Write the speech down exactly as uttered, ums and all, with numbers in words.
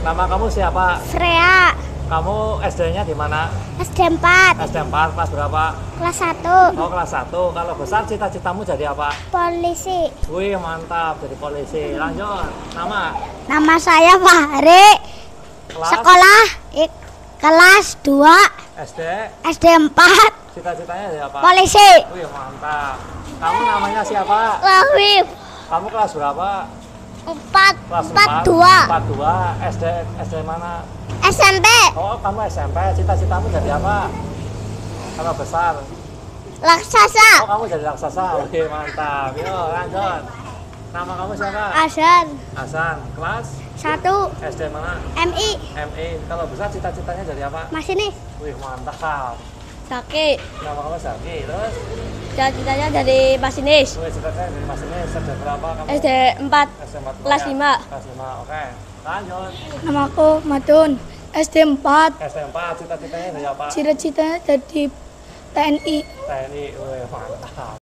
Nama kamu siapa? Freya. Kamu S D-nya di mana? S D empat. S D empat, kelas berapa? Kelas satu. Oh, kelas satu. Kalau besar cita-citamu jadi apa? Polisi. Wih, mantap, jadi polisi. Lanjut. Nama? Nama saya Fahri. Kelas? Sekolah ik, kelas dua. S D? S D empat. Cita-citanya jadi apa? Polisi. Wih, mantap. Kamu namanya siapa? Wahib. Kamu kelas berapa? Empat. Kelas Empat dua. empat dua. S D S D mana? S M P. Oh, kamu S M P. Cita-citamu jadi apa? Kalau besar. Raksasa. Oh, kamu jadi raksasa. Wih, mantap. Yuk, lanjut. Nama kamu siapa? Asan. Hasan. Kelas? Satu. S D mana? M I. M I. Kalau besar cita-citanya jadi apa? Masinis. Wih, mantap. Sakit. Nama kamu Zaki. Terus? Cita-citanya dari masinis. Wih, cita-citanya dari Mas ini. S D berapa kamu? S D empat. S D empat. Kelas lima. Kelas lima. Oke. Lanjut. Namaku Matun, S D empat. S D empat. Cita-citanya dari apa? Cita-citanya jadi T N I. T N I. Wih, mantap.